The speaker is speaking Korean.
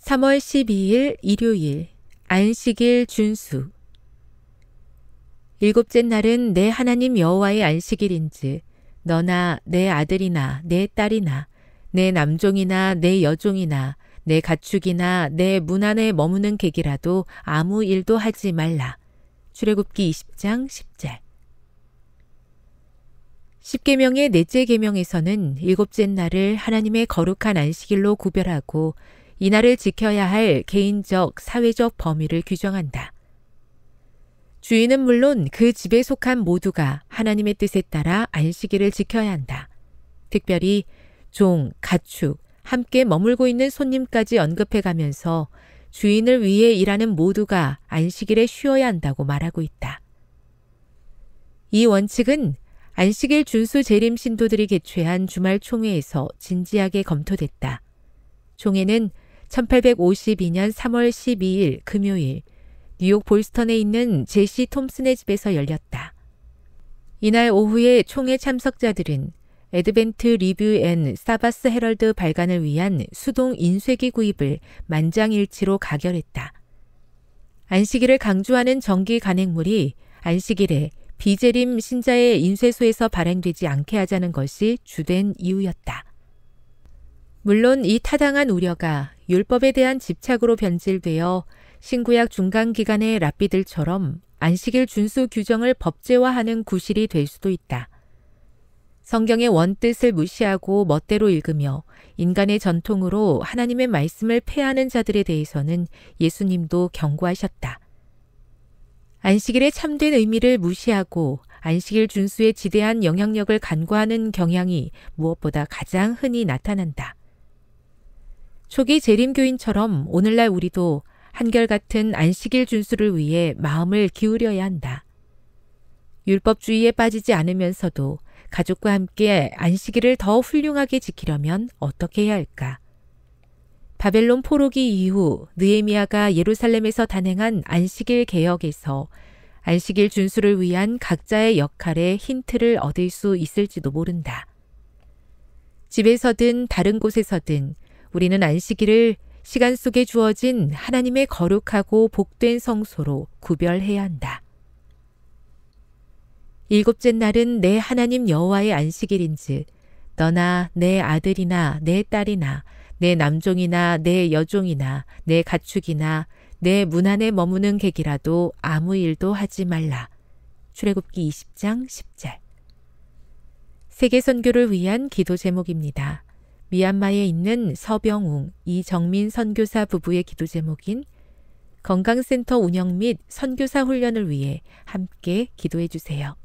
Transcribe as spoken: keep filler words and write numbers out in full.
삼월 십이일 일요일 안식일 준수. 일곱째 날은 내 하나님 여호와의 안식일인즉 너나 내 아들이나 내 딸이나 내 남종이나 내 여종이나 내 가축이나 내 문 안에 머무는 객이라도 아무 일도 하지 말라. 출애굽기 이십장 십절. 십계명의 넷째 계명에서는 일곱째 날을 하나님의 거룩한 안식일로 구별하고 이날을 지켜야 할 개인적, 사회적 범위를 규정한다. 주인은 물론 그 집에 속한 모두가 하나님의 뜻에 따라 안식일을 지켜야 한다. 특별히 종, 가축, 함께 머물고 있는 손님까지 언급해가면서 주인을 위해 일하는 모두가 안식일에 쉬어야 한다고 말하고 있다. 이 원칙은 안식일 준수 재림 신도들이 개최한 주말 총회에서 진지하게 검토됐다. 총회는 천팔백오십이년 삼월 십이일 금요일 뉴욕 볼스턴에 있는 제시 톰슨의 집에서 열렸다. 이날 오후에 총회 참석자들은 애드벤트 리뷰 앤 사바스 헤럴드 발간을 위한 수동 인쇄기 구입을 만장일치로 가결했다. 안식일을 강조하는 정기 간행물이 안식일에 비재림 신자의 인쇄소에서 발행되지 않게 하자는 것이 주된 이유였다. 물론 이 타당한 우려가 율법에 대한 집착으로 변질되어 신구약 중간기간의 랍비들처럼 안식일 준수 규정을 법제화하는 구실이 될 수도 있다. 성경의 원뜻을 무시하고 멋대로 읽으며 인간의 전통으로 하나님의 말씀을 폐하는 자들에 대해서는 예수님도 경고하셨다. 안식일의 참된 의미를 무시하고 안식일 준수에 지대한 영향력을 간과하는 경향이 무엇보다 가장 흔히 나타난다. 초기 재림교인처럼 오늘날 우리도 한결같은 안식일 준수를 위해 마음을 기울여야 한다. 율법주의에 빠지지 않으면서도 가족과 함께 안식일을 더 훌륭하게 지키려면 어떻게 해야 할까? 바벨론 포로기 이후 느헤미야가 예루살렘에서 단행한 안식일 개혁에서 안식일 준수를 위한 각자의 역할의 힌트를 얻을 수 있을지도 모른다. 집에서든 다른 곳에서든 우리는 안식일을 시간 속에 주어진 하나님의 거룩하고 복된 성소로 구별해야 한다. 일곱째 날은 내 하나님 여호와의 안식일인즉 너나 내 아들이나 내 딸이나 내 남종이나 내 여종이나 내 가축이나 내 문 안에 머무는 객이라도 아무 일도 하지 말라. 출애굽기 이십장 십절. 세계 선교를 위한 기도 제목입니다. 미얀마에 있는 서병웅, 이정민 선교사 부부의 기도 제목인 건강센터 운영 및 선교사 훈련을 위해 함께 기도해 주세요.